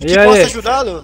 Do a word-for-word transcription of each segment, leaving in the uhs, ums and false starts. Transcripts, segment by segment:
que possa ajudá-lo?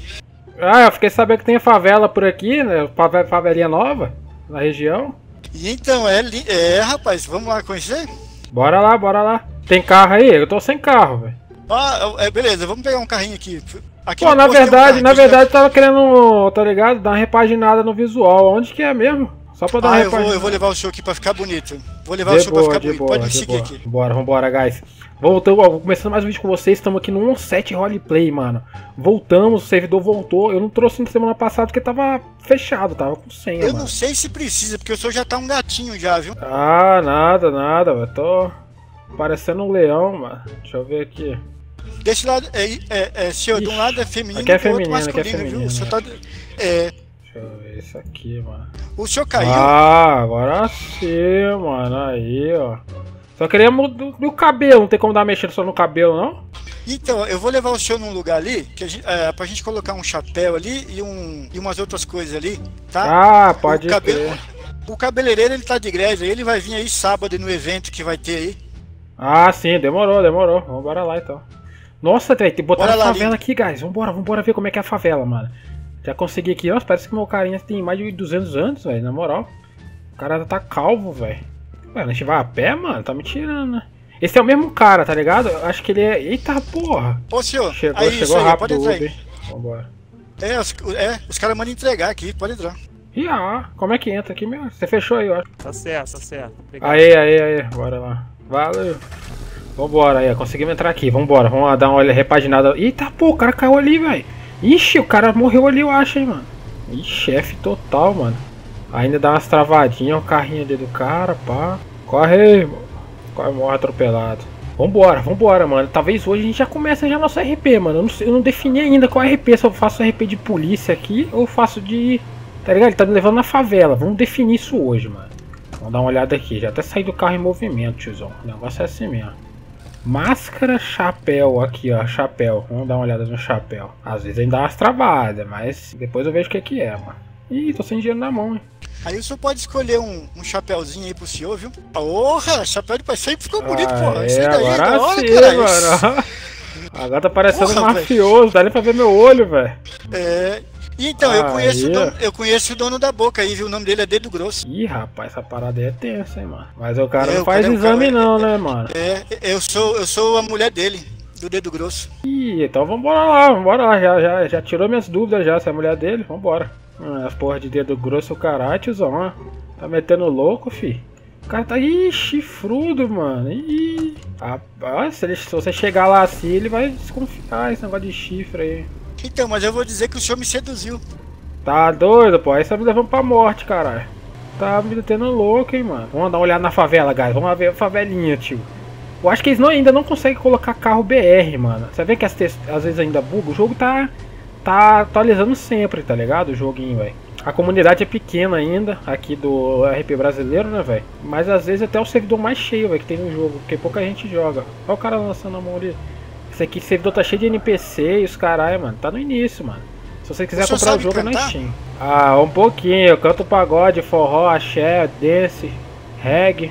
Ah, eu fiquei sabendo que tem favela por aqui, né? Favelinha nova, na região. Então, é, é rapaz, vamos lá conhecer? Bora lá, bora lá. Tem carro aí? Eu tô sem carro, velho. Ah, é, beleza, vamos pegar um carrinho aqui. aqui Pô, na verdade, um na verdade, eu tava querendo, tá ligado? Dar uma repaginada no visual. Onde que é mesmo? Só pra dar ah, uma eu repaginada. vou, eu vou levar o show aqui pra ficar bonito. Vou levar de o show boa, pra ficar bonito. Boa, Pode me seguir boa. aqui. Bora, vambora, guys. Voltamos, ó, começando mais um vídeo com vocês. Estamos aqui no sete Roleplay, mano. Voltamos, o servidor voltou. Eu não trouxe na semana passada porque tava fechado, tava com senha, Eu mano. não sei se precisa, porque o senhor já tá um gatinho já, viu? Ah, nada, nada, velho. Tô parecendo um leão, mano. Deixa eu ver aqui. Desse lado, é, é, é senhor, de um lado é feminino, aqui é do outro feminino, aqui é masculino, viu? feminino, O senhor tá... É... Deixa eu ver isso aqui, mano. O senhor caiu? Ah, agora sim, mano. Aí, ó. Só queria mudar o cabelo, não tem como dar mexendo só no cabelo, não? Então, eu vou levar o senhor num lugar ali, que a gente, é, pra gente colocar um chapéu ali e, um, e umas outras coisas ali, tá? Ah, pode o cabelo, ter. O cabeleireiro, ele tá de greve, ele vai vir aí sábado no evento que vai ter aí. Ah, sim, demorou, demorou. Vambora lá, então. Nossa, tem que botar Bora a lá, favela Lino. aqui, guys. Vambora, vambora ver como é que é a favela, mano. Já consegui aqui, nossa, parece que meu carinha tem mais de duzentos anos, velho, na moral. O cara tá calvo, velho. Ué, a gente vai a pé, mano? Tá me tirando, né? Esse é o mesmo cara, tá ligado? Eu acho que ele é... Eita, porra! Ô, senhor, Chegou, aí, chegou isso aí, rápido pode o entrar Uber. aí. Vambora. É, os, é, os caras mandam entregar aqui, pode entrar. Ih, ah, como é que entra aqui mesmo? Você fechou aí, eu acho. Tá certo, tá certo. Obrigado. Aí, aí, aí, bora lá. Valeu. Vambora aí, conseguimos entrar aqui, vambora. Vamos lá dar uma olhada repaginada. Eita, pô, o cara caiu ali, velho. Ixi, o cara morreu ali, eu acho, hein, mano. Ixi, F total, mano. Ainda dá umas travadinhas, o carrinho ali do cara, pá. Corre aí, mano. Corre, morre atropelado. Vambora, vambora, mano. Talvez hoje a gente já comece já nosso R P, mano. Eu não, sei, eu não defini ainda qual R P. Se eu faço R P de polícia aqui ou faço de... Tá ligado? Ele tá me levando na favela. Vamos definir isso hoje, mano. Vamos dar uma olhada aqui. Já até saí do carro em movimento, tiozão. O negócio é assim mesmo. Máscara, chapéu aqui, ó. Chapéu. Vamos dar uma olhada no chapéu. Às vezes ainda dá umas travadas, mas depois eu vejo o que, que é, mano. Ih, tô sem dinheiro na mão, hein. Aí o senhor pode escolher um, um chapéuzinho aí pro senhor, viu? Porra, chapéu de pai sempre ficou bonito, ah, porra. É, Isso aí daí é da agora hora, sim, cara. mano. Agora tá parecendo Porra, um mafioso. Véio. Dá nem pra ver meu olho, velho. É... Então, ah, eu, conheço é. o dono, eu conheço o dono da boca aí, viu? O nome dele é Dedo Grosso. Ih, rapaz, essa parada aí é tensa, hein, mano. Mas o cara é, não o faz cara, exame cara, não, é, né, mano? É, eu sou, eu sou a mulher dele, do Dedo Grosso. Ih, então vambora lá, vambora lá. Já, já, já tirou minhas dúvidas já, se é a mulher dele, vambora. Hum, as porra de dedo grosso, o caralho, tiozão, ó. Tá metendo louco, fi. O cara tá, ih, chifrudo, mano. Ih. Rapaz, se, ele, se você chegar lá assim, ele vai desconfiar esse negócio de chifre aí. Então, mas eu vou dizer que o senhor me seduziu. Tá doido, pô. Aí você tá me levando pra morte, caralho. Tá me metendo louco, hein, mano. Vamos dar uma olhada na favela, guys. Vamos ver a favelinha, tio. Eu acho que eles não, ainda não conseguem colocar carro B R, mano. Você vê que às vezes ainda buga. O jogo tá, tá atualizando sempre, tá ligado? O joguinho, velho. A comunidade é pequena ainda, aqui do R P brasileiro, né, velho? Mas às vezes até o servidor mais cheio, velho, que tem no jogo. Porque pouca gente joga. Olha o cara lançando a mão ali. Esse aqui, esse servidor tá cheio de N P C e os caralho, mano. Tá no início, mano. Se você quiser comprar o jogo, é na Steam. Ah, um pouquinho. Eu canto pagode, forró, axé, dance, reggae,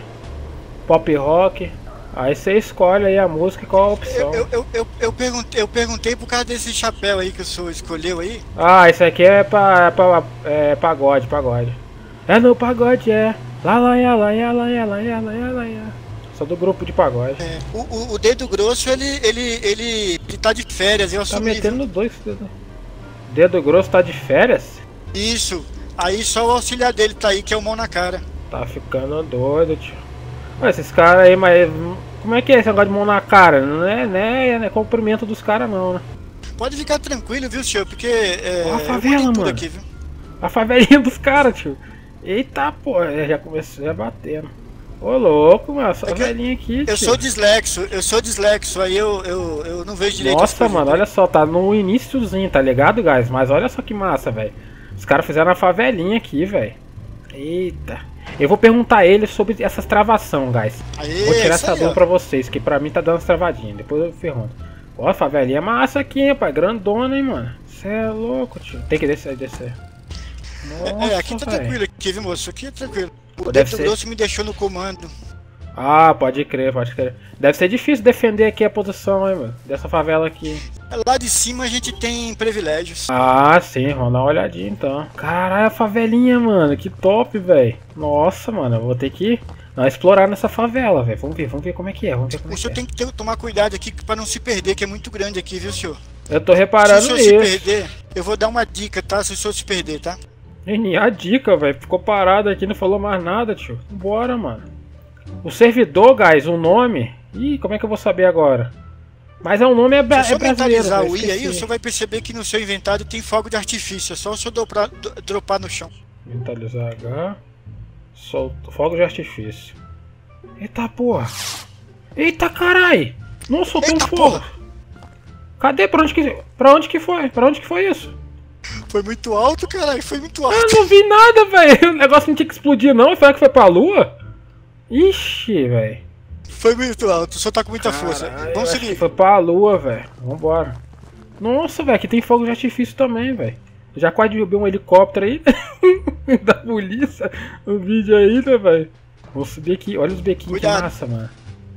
pop rock. Aí você escolhe aí a música e qual a opção. Eu, eu, eu, eu, perguntei, eu perguntei por causa desse chapéu aí que o senhor escolheu aí. Ah, isso aqui é pra, pra é, pagode, pagode. É no pagode, é. Lá, lá, lá, lá, lá, lá, lá, lá, lá. Sou do grupo de pagode. É, o, o, o Dedo Grosso, ele, ele, ele, ele tá de férias, eu assumi. Tá metendo dois dedos. Dedo Grosso tá de férias? Isso. Aí só o auxiliar dele tá aí, que é o mão na cara. Tá ficando doido, tio. Ué, esses caras aí, mas... Como é que é esse negócio de mão na cara? Não é, né, não é cumprimento dos caras não, né? Pode ficar tranquilo, viu, senhor? Porque é, ó a favela, mano. Aqui, viu? A favelinha dos caras, tio. Eita, pô, já começou a bater. Ô, louco, mano, essa é velhinha aqui, Eu tio. sou dislexo, eu sou dislexo, aí eu, eu, eu não vejo direito. Nossa, mano, olha só, tá no iniciozinho, tá ligado, guys? Mas olha só que massa, velho. Os caras fizeram a favelinha aqui, velho. Eita. Eu vou perguntar a ele sobre essas travação, guys. Aê, vou tirar essa aí, dúvida ó. pra vocês, que pra mim tá dando umas travadinhas. Depois eu pergunto. Ó, a favelinha é massa aqui, hein, pai. Grandona, hein, mano. Cê é louco, tio. Tem que descer, descer. Nossa, é, aqui tá véio. tranquilo, aqui, viu, moço? Aqui é tranquilo. O Deve Dedo ser... Grosso me deixou no comando. Ah, pode crer, pode crer. Deve ser difícil defender aqui a posição, hein, mano. Dessa favela aqui. lá de cima a gente tem privilégios. Ah, sim, vamos dar uma olhadinha então. Caralho, a favelinha, mano, que top, velho. Nossa, mano, eu vou ter que dar explorar nessa favela, velho. Vamos ver, vamos ver como é que é, vamos ver como o é senhor que tem é. que ter, tomar cuidado aqui pra não se perder, que é muito grande aqui, viu, senhor? Eu tô reparando se o isso. senhor se perder, eu vou dar uma dica, tá? Se o senhor se perder, tá? Nem a dica, velho. Ficou parado aqui, não falou mais nada, tio. Bora, mano. O servidor, guys, o nome... Ih, como é que eu vou saber agora? Mas é um nome é, é brasileiro. Se o senhor mentalizar o I aí, o senhor vai perceber que no seu inventário tem fogo de artifício. É só o senhor dropar, dropar no chão. Mentalizar H. Solta. Fogo de artifício. Eita porra. Eita carai. Nossa, soltei um fogo. Porra. Cadê? Pra onde que... Pra onde que foi? Pra onde que foi isso? Foi muito alto, caralho. Foi muito alto. Eu não vi nada, velho. O negócio não tinha que explodir, não. Foi que foi pra lua? Ixi, velho. Foi muito alto. O senhor tá com muita Caralho, força. Vamos seguir. Foi pra lua, velho. Vambora. Nossa, velho. Aqui tem fogo de artifício também, velho. Já quase derrubei um helicóptero aí. Da polícia. O vídeo aí, né, velho? Vou subir aqui. Olha os bequinhos de massa, mano.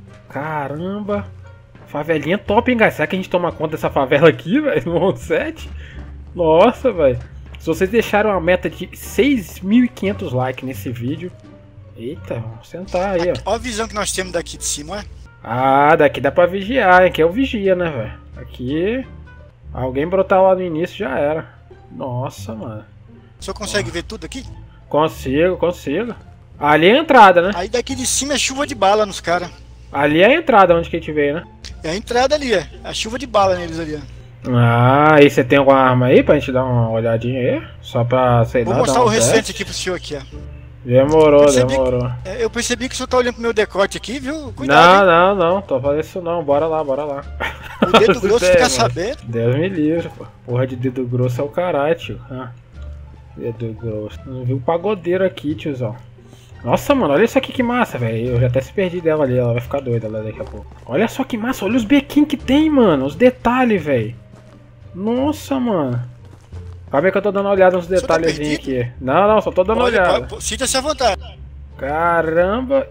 Caramba. Favelinha top, hein, guys? Será que a gente toma conta dessa favela aqui, velho? No round sete? Nossa, velho. Se vocês deixaram uma meta de seis mil e quinhentos likes nesse vídeo. Eita, vamos sentar aí, ó. Olha a visão que nós temos daqui de cima, é? Ah, daqui dá pra vigiar, hein? Aqui é o vigia, né, velho? Aqui... Alguém brotar lá no início já era. Nossa, mano. O senhor consegue oh. ver tudo aqui? Consigo, consigo. Ali é a entrada, né? Aí daqui de cima é chuva de bala nos caras. Ali é a entrada onde que a gente veio, né? É a entrada ali, é. A chuva de bala neles ali, ó. Ah, e você tem alguma arma aí pra gente dar uma olhadinha aí? Só pra, sei lá, Vou mostrar um o restante teste. aqui pro senhor aqui, ó. Demorou, percebi demorou. Que, eu percebi que o senhor tá olhando pro meu decote aqui, viu? Cuidado. Não, hein? não, não, tô fazendo isso não. Bora lá, bora lá. O dedo grosso fica sabendo. Deus me livre, pô. Porra de dedo grosso é o caralho, tio. Ah, dedo grosso. Não vi um pagodeiro aqui, tiozão. Nossa, mano, olha isso aqui que massa, velho. Eu já até se perdi dela ali, ela vai ficar doida lá daqui a pouco. Olha só que massa, olha os bequinhos que tem, mano. Os detalhes, velho. Nossa, mano. Calma aí que eu tô dando uma olhada nos detalhezinhos tá aqui. Não, não, só tô dando uma olhada. Sinta-se à vontade. Caramba.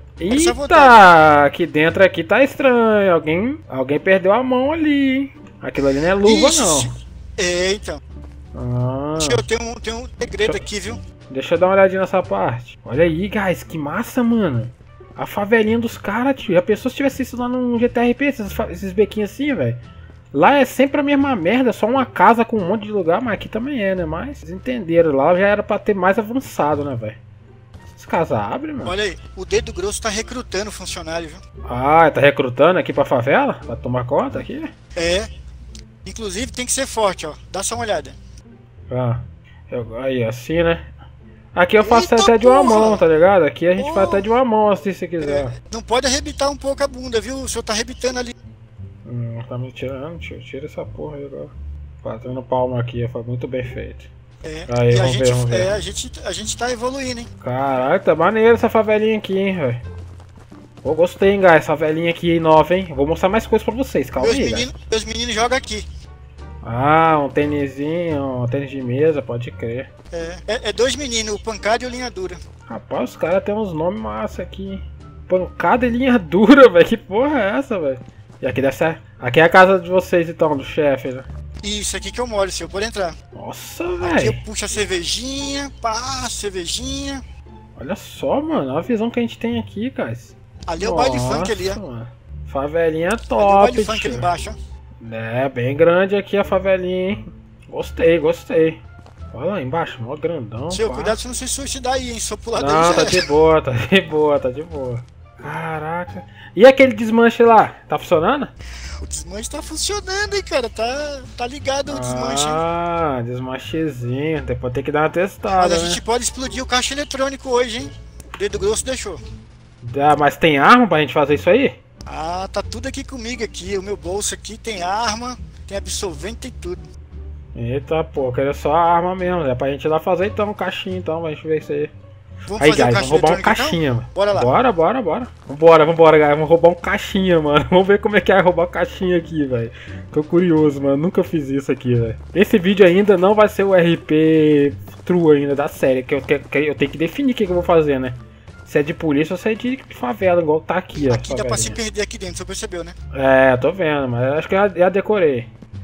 Eita, aqui dentro aqui tá estranho. Alguém, alguém perdeu a mão ali, hein? Aquilo ali não é luva, Ixi. não. É, então. Ah. Eu tenho um, tenho um segredo Deixa... aqui, viu? Deixa eu dar uma olhadinha nessa parte. Olha aí, guys, que massa, mano. A favelinha dos caras, tio. Já pensou se tivesse isso lá no G T R P, esses, esses bequinhos assim, velho? Lá é sempre a mesma merda, só uma casa com um monte de lugar, mas aqui também é, né? Mas vocês entenderam, lá já era pra ter mais avançado, né, velho? Essas casas abrem, mano. Olha aí, o dedo grosso tá recrutando funcionário, viu? Ah, tá recrutando aqui pra favela? Pra tomar conta aqui? É. Inclusive tem que ser forte, ó. Dá só uma olhada. Ah, eu, aí, assim, né? Aqui eu faço Eita até de uma porra. mão, tá ligado? Aqui a gente oh. faz até de uma mão, assim, se quiser. É, não pode arrebitar um pouco a bunda, viu? O senhor tá arrebitando ali. Hum, tá me tirando, tio. Tira essa porra aí agora. Batendo palma aqui, foi muito bem feito. É, aí, e vamos a gente, ver, vamos ver. É, a gente, a gente tá evoluindo, hein? Caralho, tá maneiro essa favelinha aqui, hein, velho. Pô, gostei, hein, guys. Essa favelinha aqui nova, hein. Vou mostrar mais coisas pra vocês, calma meus aí, menino, Meus meninos jogam aqui. Ah, um tênisinho, um tênis de mesa, pode crer. É, é, é dois meninos, o Pancada e o Linha Dura. Rapaz, os caras tem uns nomes massa aqui. Pancada e Linha Dura, velho. Que porra é essa, velho? E aqui deve ser... Aqui é a casa de vocês, então, do chefe, né? Isso, aqui que eu moro, senhor. Pode entrar. Nossa, velho. Aqui eu puxo a cervejinha, pá, cervejinha. Olha só, mano. Olha a visão que a gente tem aqui, guys. Ali é o baile funk ali, ó. Mano. Favelinha top, ali é o baile funk tio. ali embaixo, ó. É, bem grande aqui a favelinha, hein? Gostei, gostei. Olha lá embaixo, mó grandão. Seu, cuidado se não se suicidar aí, hein? Sou pulador. Não, tá de boa, tá de boa, tá de boa. Caraca. E aquele desmanche lá? Tá funcionando? O desmanche tá funcionando, hein, cara? Tá, tá ligado o desmanche. Ah, desmanchezinho. Depois tem que dar uma testada. Mas a né? gente pode explodir o caixa eletrônico hoje, hein? O dedo grosso deixou. Ah, mas tem arma pra gente fazer isso aí? Ah, tá tudo aqui comigo aqui. O meu bolso aqui tem arma, tem absorvente, tem tudo. Eita, pô, quero só a arma mesmo. É pra gente ir lá fazer então, um caixinha então, pra gente ver isso aí. Vamos aí, fazer guys, um vamos roubar um caixinha, então? mano. Bora lá. Bora, bora, bora. Vambora, vambora, guys. Vamos roubar um caixinha, mano. Vamos ver como é que é roubar caixinha aqui, velho. Tô curioso, mano. Nunca fiz isso aqui, velho. Esse vídeo ainda não vai ser o R P true ainda da série, que eu, que, que eu tenho que definir o que, que eu vou fazer, né? Se é de polícia ou se é de favela, igual tá aqui, ó. Aqui dá pra se perder aqui dentro, você percebeu, né? É, tô vendo, mas acho que eu já, já decorei.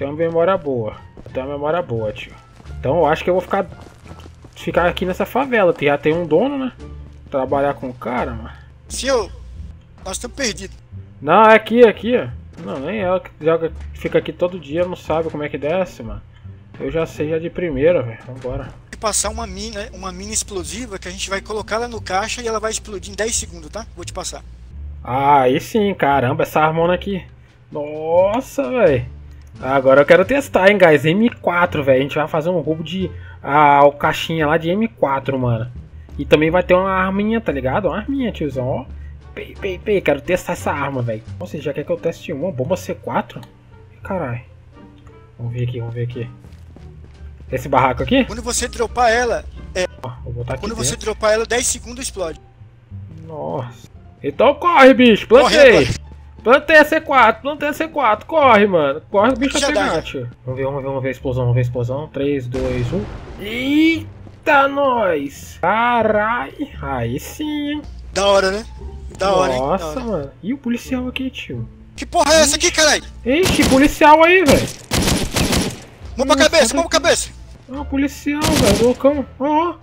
tenho uma memória boa. Eu tenho uma memória boa, tio. Então eu acho que eu vou ficar... Ficar aqui nessa favela. Já tem um dono, né? Trabalhar com o cara, mano. Senhor, nós estamos perdidos. Não, é aqui, é aqui, ó. Não, nem ela que joga, fica aqui todo dia, não sabe como é que desce, mano. Eu já sei já de primeira, velho. Vambora. Passar uma mina, uma mina explosiva que a gente vai colocar ela no caixa e ela vai explodir em dez segundos, tá? Vou te passar. Ah, aí sim, caramba, essa armona aqui. Nossa, velho. Agora eu quero testar, hein, guys. M quatro, velho. A gente vai fazer um roubo de... Ah, o caixinha lá de M quatro, mano. E também vai ter uma arminha, tá ligado? Uma arminha, tiozão, ó. Pei, pei, pei. Quero testar essa arma, velho. Você já quer que eu teste uma? Bomba C quatro? Caralho. Vamos ver aqui, vamos ver aqui. Esse barraco aqui? Quando você dropar ela... É... Ah, vou botar aqui Quando dentro. você dropar ela, dez segundos explode. Nossa. Então corre, bicho. Plantei. Plantei a C quatro. Plantei a C quatro. Corre, mano. Corre, o bicho vai pegar, tio. Vamos ver, vamos ver, vamos ver a explosão. Vamos ver a explosão. três, dois, um. Eita, nós. Carai. Aí sim, hein. Da hora, né? Da hora, hein? Nossa, da hora. mano. E o policial aqui, tio? Que porra é essa aqui, caralho? Ixi, policial aí, velho. Mão pra cabeça, mão pra cabeça. Ah, policial, velho. Loucão. Ó.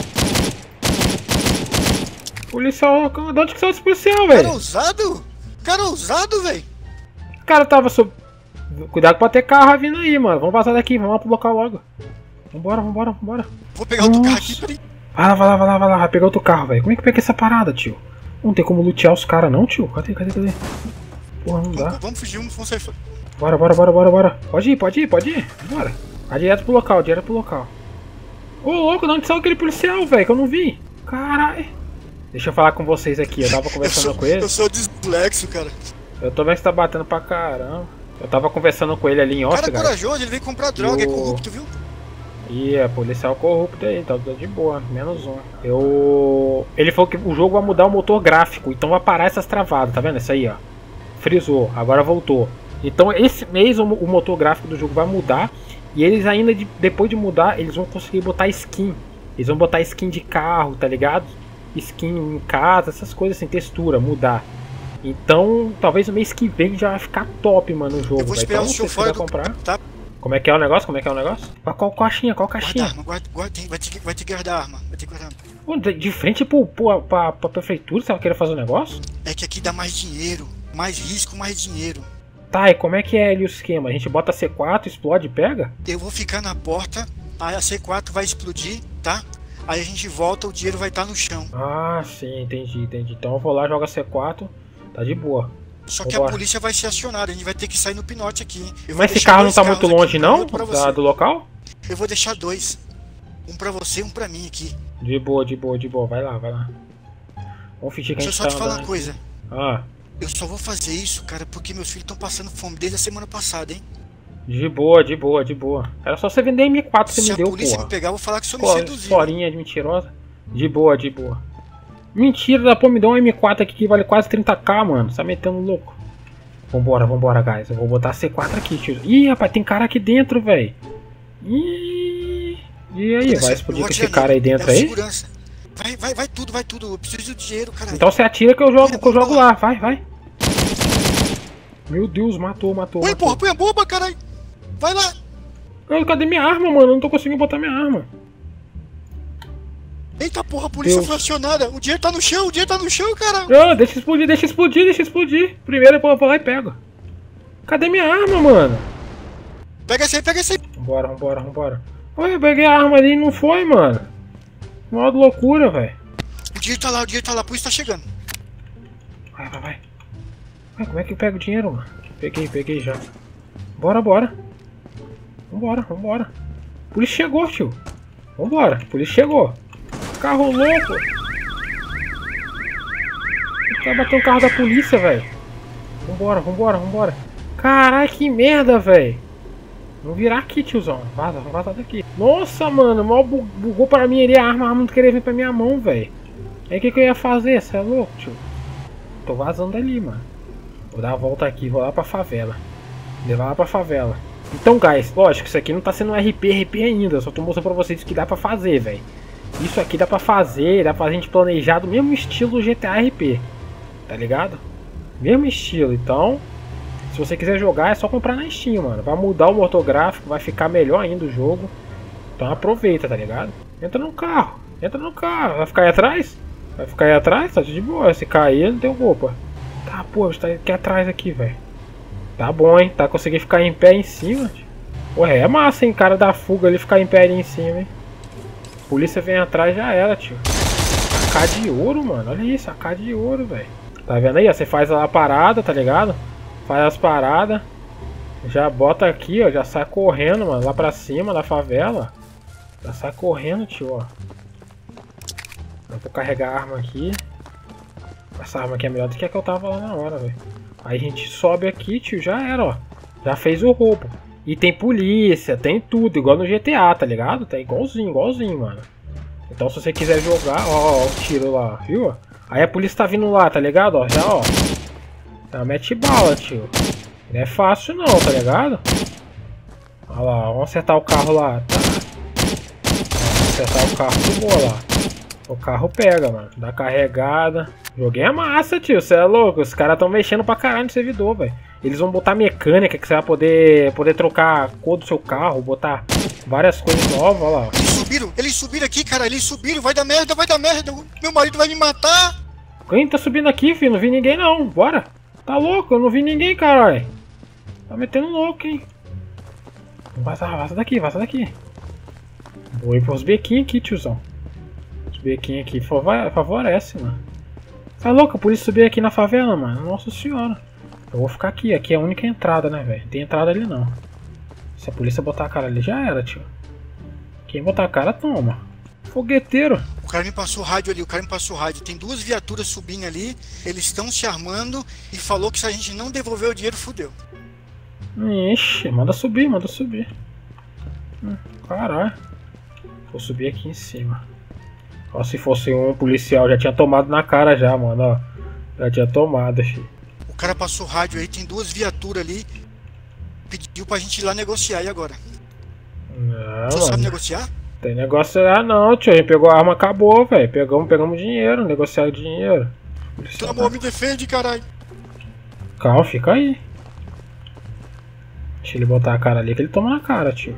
Policial loucão. De onde que saiu esse policial, velho? Cara ousado? Cara ousado, velho. O cara tava sob... Cuidado pra ter carro vindo aí, mano. Vamos vazar daqui, vamos lá pro local logo. Vambora, vambora, vambora. Vou pegar outro carro aqui, peraí. Vai lá, vai lá, vai lá, vai lá. Vai pegar outro carro, velho. Como é que pega essa parada, tio? Não tem como lutear os caras, não, tio? Cadê, cadê, cadê? Porra, não dá. Vamos, vamos fugir, vamos sair fora. Bora, bora, bora, bora, bora. Pode ir, pode ir, pode ir. Bora. Vai direto pro local, direto pro local. Ô, louco, de onde saiu aquele policial, velho? Que eu não vi. Caralho. Deixa eu falar com vocês aqui. Eu tava conversando eu sou, com ele. Eu sou dislexo, cara. Eu tô vendo que você tá batendo pra caramba. Eu tava conversando com ele ali em Oscar. O cara é corajoso, ele veio comprar droga, eu... é corrupto, viu? Ih, é policial corrupto aí, tá de boa, menos um. Eu... Ele falou que o jogo vai mudar o motor gráfico, então vai parar essas travadas, tá vendo? Isso aí, ó. Frisou, agora voltou. Então esse mês o, o motor gráfico do jogo vai mudar. E eles ainda, de, depois de mudar, eles vão conseguir botar skin. Eles vão botar skin de carro, tá ligado? Skin em casa, essas coisas assim, textura, mudar. Então, talvez o mês que vem já vai ficar top, mano, o jogo. Eu vou esperar então, o senhor fora do... comprar. Tá? Como é que é o negócio? Como é que é o negócio? Qual caixinha? Qual caixinha? Guarda arma, guarda, guarda, vai, ter, vai ter que guardar a arma. Vai ter que guardar a arma. De frente pro, pro, pra, pra prefeitura, você vai querer fazer um negócio? É que aqui dá mais dinheiro. Mais risco, mais dinheiro. Tá, e como é que é ali o esquema? A gente bota a C quatro, explode e pega? Eu vou ficar na porta, aí a C quatro vai explodir, tá? Aí a gente volta, o dinheiro vai estar no chão. Ah, sim, entendi, entendi. Então eu vou lá, jogo a C quatro, tá de boa. Só que Vambora. a polícia vai ser acionada, a gente vai ter que sair no pinote aqui. Eu Mas esse carro não tá muito longe não, da, do local? Eu vou deixar dois. Um pra você e um pra mim aqui. De boa, de boa, de boa. Vai lá, vai lá. Vamos fingir que Deixa a eu gente só tá te falar uma coisa. Ah. Eu só vou fazer isso, cara, porque meus filhos estão passando fome desde a semana passada, hein? De boa, de boa, de boa. Era só você vender M quatro que você me deu, porra. Se a polícia me pegar, eu vou falar que o senhor me seduziu. Florinha de mentirosa. De boa, de boa. Mentira, da pô, me deu um M quatro aqui que vale quase trinta k, mano. Você tá metendo louco. Vambora, vambora, guys. Eu vou botar a C quatro aqui, tio. Ih, rapaz, tem cara aqui dentro, velho. Ih. E aí, vai explodir com esse cara aí dentro aí? Vai, vai, vai tudo, vai tudo. Eu preciso de dinheiro, cara. Então você atira que eu jogo, que eu jogo lá. Vai, vai. Meu Deus, matou, matou. Põe, porra, põe a bomba, caralho. Vai lá. Cadê minha arma, mano? Eu não tô conseguindo botar minha arma. Eita porra, a polícia Deus. foi acionada. O dinheiro tá no chão, o dinheiro tá no chão, cara. Ah, deixa explodir, deixa explodir, deixa explodir. Primeiro eu vou lá e pego. Cadê minha arma, mano? Pega esse aí, pega esse aí. Vambora, vambora, vambora. Ué, eu peguei a arma ali e não foi, mano. Modo loucura, velho. O dinheiro tá lá, o dinheiro tá lá, a polícia tá chegando. Vai, vai, vai. Ué, como é que eu pego o dinheiro, mano? Peguei, peguei já. Bora, bora. Vambora, vambora. A polícia chegou, tio. Vambora, a polícia chegou. Carro louco. Vai bater o carro da polícia, velho. Vambora, vambora, vambora. Caralho, que merda, velho. Vamos virar aqui, tiozão. Vaza, vamos vazar daqui. Nossa, mano, mal bugou pra mim ali a arma. A arma não queria vir pra minha mão, velho. Aí o que, que eu ia fazer? Você é louco, tio? Tô vazando ali, mano. Vou dar a volta aqui, vou lá pra favela. Levar lá pra favela. Então, guys, lógico, isso aqui não tá sendo um R P, R P ainda. Eu só tô mostrando pra vocês o que dá pra fazer, velho. Isso aqui dá pra fazer, dá pra gente planejar do mesmo estilo do G T A R P. Tá ligado? Mesmo estilo, então... Se você quiser jogar, é só comprar na Steam, mano. Vai mudar o motor gráfico, vai ficar melhor ainda o jogo. Então aproveita, tá ligado? Entra no carro, entra no carro. Vai ficar aí atrás? Vai ficar aí atrás? Tá de boa. Se cair, não tem roupa. Tá, pô, você tá aqui atrás aqui, velho. Tá bom, hein? Tá conseguindo ficar em pé em cima. Ué, é massa, hein? Cara da fuga ali ficar em pé ali em cima, hein? Polícia vem atrás, já era, tio. A K de ouro, mano. Olha isso, a K de ouro, velho. Tá vendo aí? Ó, você faz a parada, tá ligado? Faz as paradas. Já bota aqui, ó. Já sai correndo, mano. Lá pra cima da favela. Já sai correndo, tio, ó. Eu vou carregar a arma aqui. Essa arma aqui é melhor do que a que eu tava lá na hora, velho. Aí a gente sobe aqui, tio. Já era, ó. Já fez o roubo. E tem polícia, tem tudo. Igual no G T A, tá ligado? Tá igualzinho, igualzinho, mano. Então se você quiser jogar, ó, ó, o tiro lá, viu? Aí a polícia tá vindo lá, tá ligado? Ó, já, ó. Já mete bala, tio. Não é fácil não, tá ligado? Olha lá, vamos acertar o carro lá. Tá. Vamos acertar o carro de boa lá. O carro pega, mano. Dá carregada. Joguei a massa, tio. Você é louco? Os caras tão mexendo pra caralho no servidor, velho. Eles vão botar mecânica que você vai poder, poder trocar a cor do seu carro, botar várias coisas novas, olha lá. Eles subiram, eles subiram aqui, cara, eles subiram, vai dar merda, vai dar merda, meu marido vai me matar. Quem tá subindo aqui, filho? Não vi ninguém não, bora. Tá louco, eu não vi ninguém, caralho. Tá metendo louco, hein. Vaza, vaza daqui, vaza daqui. Vou ir pros bequinhos aqui, tiozão. Os bequinhos aqui favorece, mano. Tá louco, a polícia subir aqui na favela, mano. Nossa senhora. Eu vou ficar aqui, aqui é a única entrada, né, velho? Não tem entrada ali não. Se a polícia botar a cara ali, já era, tio. Quem botar a cara, toma. Fogueteiro. O cara me passou o rádio ali, o cara me passou o rádio. Tem duas viaturas subindo ali, eles estão se armando e falou que se a gente não devolver o dinheiro, fudeu. Ixi, manda subir, manda subir. Hum, caralho. Vou subir aqui em cima. Ó, se fosse um policial, já tinha tomado na cara já, mano, ó. Já tinha tomado, filho. O cara passou o rádio aí, tem duas viaturas ali. Pediu pra gente ir lá negociar, e agora? Não, você mano. sabe negociar? Tem negociar não, tio. A gente pegou a arma, acabou, velho. Pegamos, pegamos dinheiro, negociar dinheiro. Pelo amor, me defende, caralho. Calma, fica aí. Deixa ele botar a cara ali que ele toma na cara, tio.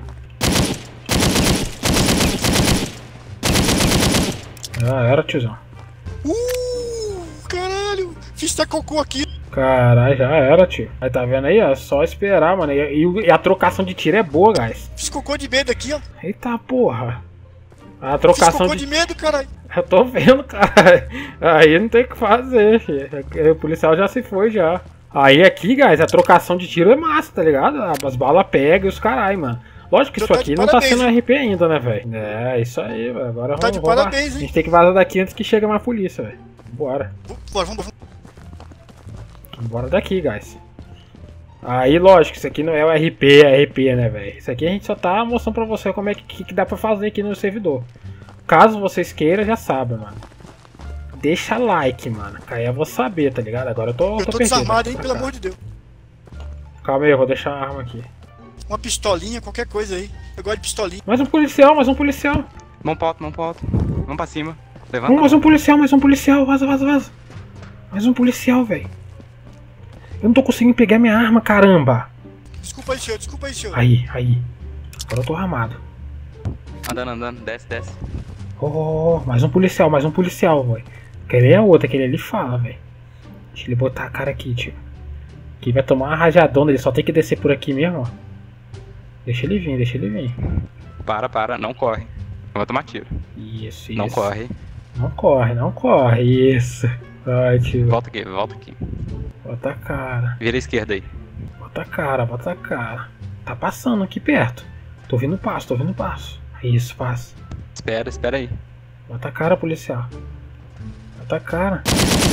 Já era, tiozão. Uh, caralho. Fiz até cocô aqui. Caralho, já era, tio. Aí tá vendo aí, ó? Só esperar, mano. E, e a trocação de tiro é boa, guys. Fiz cocô de medo aqui, ó. Eita porra. A trocação Fiz cocô de... de medo, caralho. Eu tô vendo, cara. Aí não tem o que fazer, filho. O policial já se foi, já. Aí aqui, guys, a trocação de tiro é massa, tá ligado? As balas pegam e os caralho, mano. Lógico que isso aqui não tá sendo R P ainda, né, velho? É, isso aí, velho. Agora tá vamos, de vamos parabéns, lá. hein? A gente tem que vazar daqui antes que chegue mais polícia, velho. Bora. Bora, vamos, vamos. Bora daqui, guys. Aí, lógico, isso aqui não é o R P, é R P, né, velho? Isso aqui a gente só tá mostrando pra você como é que, que dá pra fazer aqui no servidor. Caso vocês queiram, já sabem, mano. Deixa like, mano. Que aí eu vou saber, tá ligado? Agora eu tô, Eu tô, tô desarmado, perdido, hein, pelo amor de Deus. Calma aí, eu vou deixar a arma aqui. Uma pistolinha, qualquer coisa aí. Eu gosto de pistolinha. Mais um policial, mais um policial. Mão pra alto, mão pra alto. Vamos pra cima. Levanta. Mais um policial, mais um policial. Vaza, vaza, vaza. Mais um policial, velho. Eu não tô conseguindo pegar minha arma, caramba. Desculpa aí, senhor, desculpa aí, senhor. Aí, aí. Agora eu tô armado. Andando, andando. Desce, desce. Oh, mais um policial, mais um policial, velho. Aquele é outro, aquele ali fala, velho. Deixa ele botar a cara aqui, tio. Aqui vai tomar uma rajadona, ele só tem que descer por aqui mesmo, ó. Deixa ele vir, deixa ele vir. Para, para, não corre. Eu vou tomar tiro. Isso, isso. Não corre. Não corre, não corre, isso. Ai, tio. Volta aqui, volta aqui. Bota a cara. Vira a esquerda aí. Bota a cara, bota a cara. Tá passando aqui perto. Tô ouvindo passo, tô ouvindo passo. Isso, passa. Espera, espera aí. Bota a cara, policial. Bota a cara.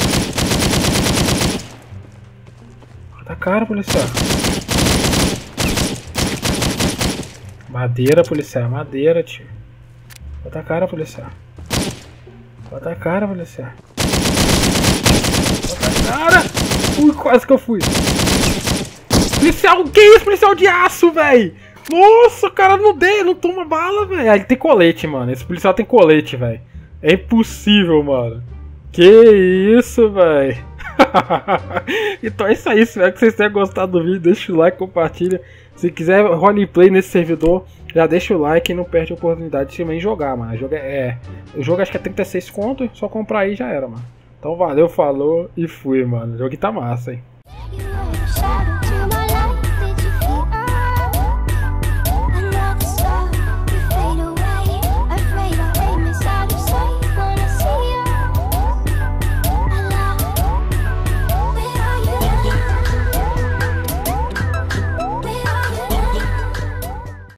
Bota a cara, policial. Madeira, policial. Madeira, tio. Bota a cara, policial. Bota a cara, policial. Bota a cara. Ui, quase que eu fui. Policial, que isso? Policial de aço, velho. Nossa, o cara não deu, não toma bala, velho. Ah, ele tem colete, mano. Esse policial tem colete, velho. É impossível, mano. Que isso, velho. Então é isso aí, espero que vocês tenham gostado do vídeo, deixa o like, compartilha. Se quiser roleplay nesse servidor, já deixa o like e não perde a oportunidade de também jogar, mano. O jogo é, é, o jogo acho que é trinta e seis conto, só comprar aí já era, mano. Então valeu, falou e fui, mano. O jogo tá massa, hein.